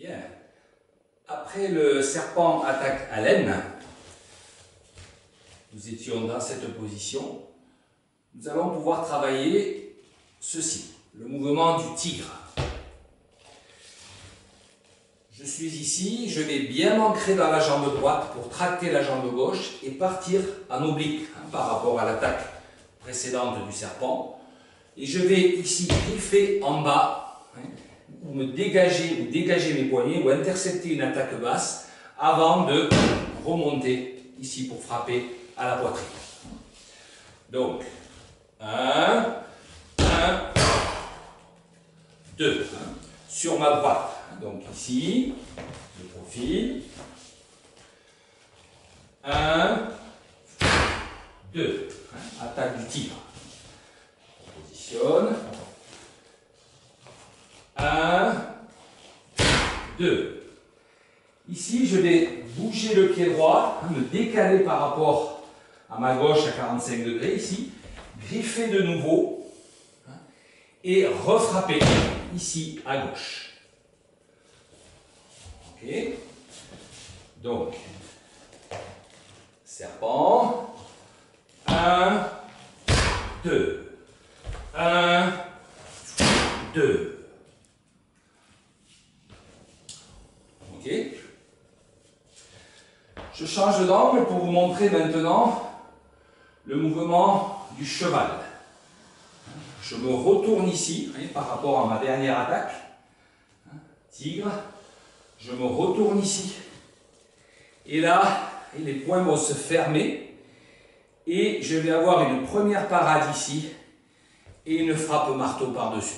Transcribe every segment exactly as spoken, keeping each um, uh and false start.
Bien. Après le serpent attaque à l'aine, nous étions dans cette position. Nous allons pouvoir travailler ceci, le mouvement du tigre. Je suis ici, je vais bien m'ancrer dans la jambe droite pour tracter la jambe gauche et partir en oblique hein, par rapport à l'attaque précédente du serpent. Et je vais ici griffer en bas, hein, ou me dégager, ou dégager mes poignets, ou intercepter une attaque basse avant de remonter ici pour frapper à la poitrine. Donc, un, un, deux, hein, sur ma droite. Donc ici, le profil. un, deux, hein, attaque du tigre. On positionne. un, deux. Ici, je vais bouger le pied droit, hein, me décaler par rapport à ma gauche à quarante-cinq degrés, ici, griffer de nouveau, hein, et refrapper ici à gauche. Ok. Donc, serpent, un, deux, un, deux. Ok. Je change d'angle pour vous montrer maintenant le mouvement du cheval. Je me retourne ici, hein, par rapport à ma dernière attaque. Tigre. Je me retourne ici. Et là, les poings vont se fermer. Et je vais avoir une première parade ici et une frappe marteau par-dessus.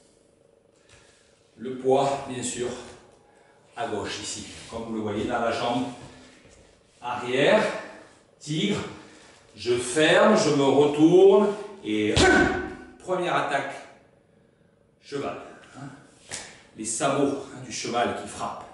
Le poids, bien sûr, à gauche ici, comme vous le voyez dans la jambe arrière. Tigre. Je ferme, je me retourne et première attaque, cheval. Hein, les sabots hein, du cheval qui frappent.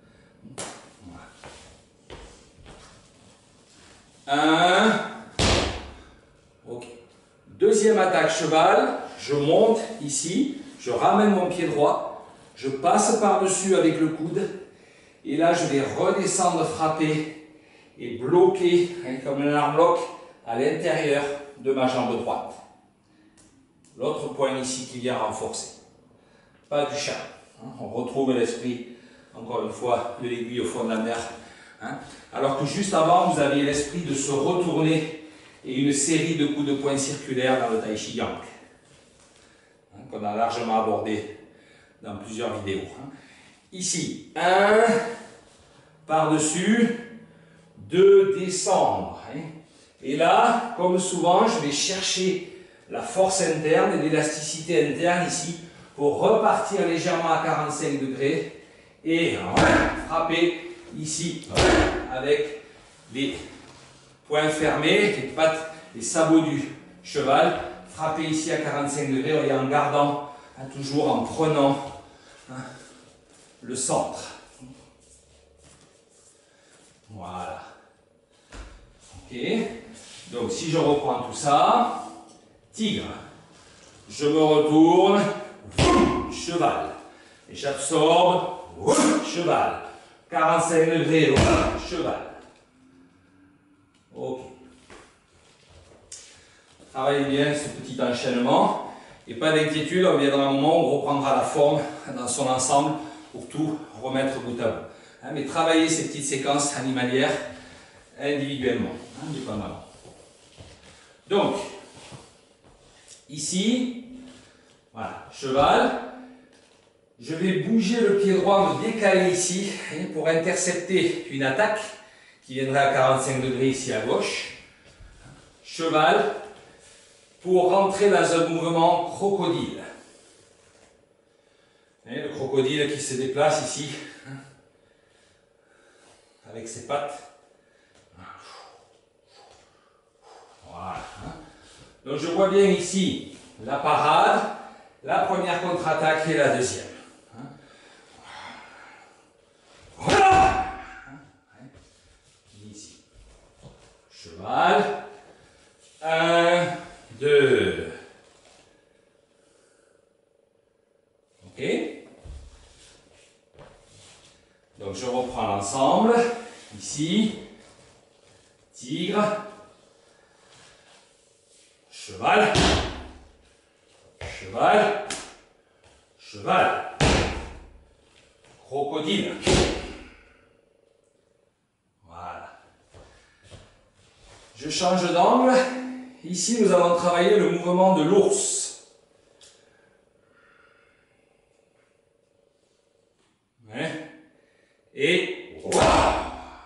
Voilà. Un. Ok. Deuxième attaque, cheval. Je monte ici, je ramène mon pied droit, je passe par-dessus avec le coude et là je vais redescendre, frapper et bloquer hein, comme un armlock à l'intérieur de ma jambe droite. L'autre point ici qui vient renforcer. Pas du chat. Hein. On retrouve l'esprit, encore une fois, de l'aiguille au fond de la mer. Hein. Alors que juste avant, vous aviez l'esprit de se retourner et une série de coups de poing circulaires dans le Tai Chi Yang. Hein, qu'on a largement abordé dans plusieurs vidéos. Hein. Ici, un, par-dessus, deux, descendre. Hein. Et là, comme souvent, je vais chercher la force interne et l'élasticité interne ici pour repartir légèrement à quarante-cinq degrés et frapper ici avec les poings fermés, les pattes, les sabots du cheval, frapper ici à quarante-cinq degrés et en gardant, hein, toujours en prenant hein, le centre. Voilà. Ok. Donc si je reprends tout ça, tigre, je me retourne, cheval, et j'absorbe, cheval, quarante-cinq degrés, cheval. Ok. Travaillez bien ce petit enchaînement, et pas d'inquiétude, on viendra un moment où on reprendra la forme dans son ensemble pour tout remettre bout à bout. Hein, mais travaillez ces petites séquences animalières individuellement, hein, dépendamment. Donc, ici, voilà, cheval, je vais bouger le pied droit, me décaler ici hein, pour intercepter une attaque qui viendrait à quarante-cinq degrés ici à gauche. Cheval, pour rentrer dans un mouvement crocodile. Et le crocodile qui se déplace ici, hein, avec ses pattes. Voilà. Donc je vois bien ici la parade, la première contre-attaque et la deuxième. Voilà. Ici. Cheval. Un, deux. Ok. Donc je reprends l'ensemble. Ici, tigre, cheval, cheval, cheval, crocodile. Voilà. Je change d'angle. Ici, nous allons travailler le mouvement de l'ours. Ouais. Et voilà.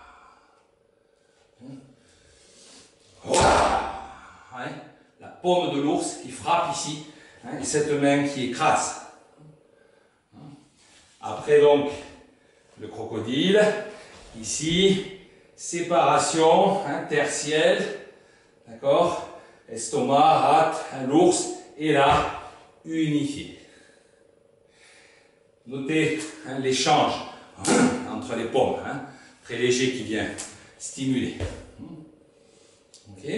Ouais. La paume de l'ours qui frappe ici, hein, et cette main qui écrase. Après donc le crocodile, ici, séparation, hein, tertielle, d'accord, estomac, rate, hein, l'ours, et là, unifié. Notez hein, l'échange hein, entre les paumes, hein, très léger qui vient stimuler. Ok.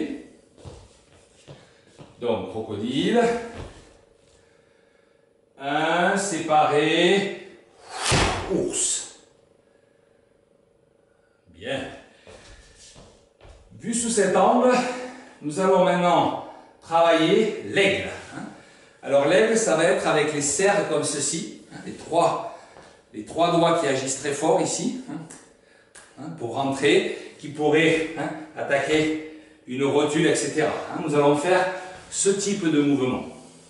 Donc, crocodile. Un, séparé, ours. Bien. Vu sous cet angle, nous allons maintenant travailler l'aigle. Hein. Alors l'aigle, ça va être avec les cercles comme ceci, hein, les, trois, les trois doigts qui agissent très fort ici, hein, hein, pour rentrer, qui pourraient hein, attaquer une rotule, et cetera. Hein. Nous allons faire ce type de mouvement.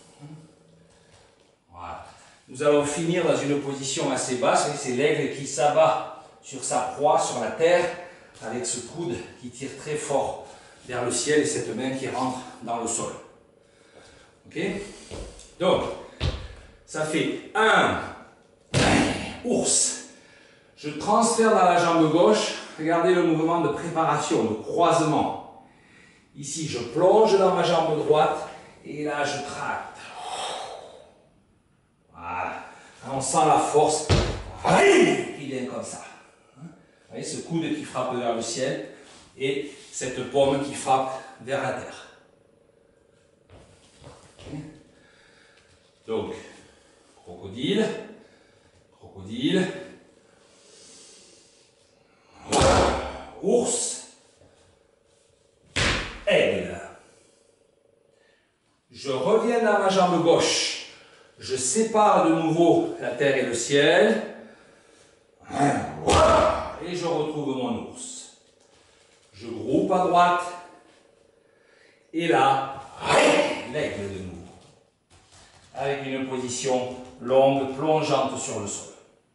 Voilà. Nous allons finir dans une position assez basse, c'est l'aigle qui s'abat sur sa proie, sur la terre, avec ce coude qui tire très fort vers le ciel et cette main qui rentre dans le sol. Ok? Donc, ça fait un, ours. Je transfère dans la jambe gauche. Regardez le mouvement de préparation, de croisement. Ici, je plonge dans ma jambe droite et là, je tracte. Voilà. On sent la force qui vient comme ça. Vous voyez ce coude qui frappe vers le ciel et cette paume qui frappe vers la terre. Donc, crocodile, crocodile, ours, aigle. Je reviens dans ma jambe gauche, je sépare de nouveau la terre et le ciel, et je retrouve mon ours. Je groupe à droite, et là, l'aigle de nouveau. Avec une position longue, plongeante sur le sol.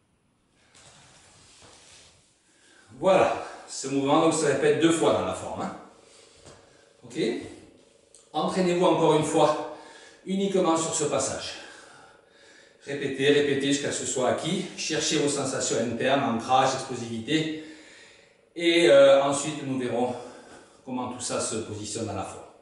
Voilà, ce mouvement donc, se répète deux fois dans la forme. Hein. Ok? Entraînez-vous encore une fois uniquement sur ce passage. Répétez, répétez jusqu'à ce que ce soit acquis. Cherchez vos sensations internes, ancrage, explosivité. Et euh, ensuite, nous verrons comment tout ça se positionne dans la forme.